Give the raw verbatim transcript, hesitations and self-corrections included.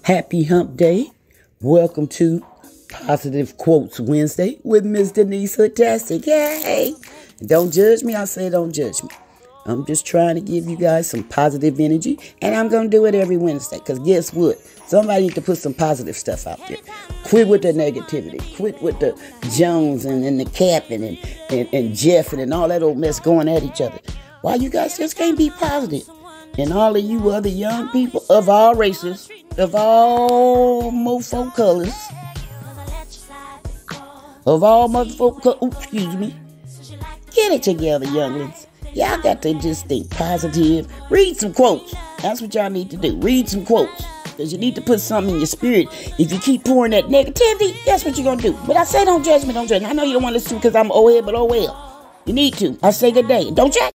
Happy Hump Day. Welcome to Positive Quotes Wednesday with Miss Denise Hoodtastic. Yay! Don't judge me. I say don't judge me. I'm just trying to give you guys some positive energy, and I'm going to do it every Wednesday, because guess what? Somebody needs to put some positive stuff out there. Quit with the negativity. Quit with the Jones and, and the Captain and, and, and Jeff and all that old mess going at each other. Why you guys just can't be positive? And all of you other young people of all races, of all mofo colors, of all motherfucker, co- oops, excuse me, get it together, younglings. Y'all got to just think positive. Read some quotes. That's what y'all need to do. Read some quotes. Because you need to put something in your spirit. If you keep pouring that negativity, that's what you're going to do. But I say don't judge me, don't judge me. I know you don't want to listen to me because I'm old head, but oh well. You need to. I say good day. Don't judge.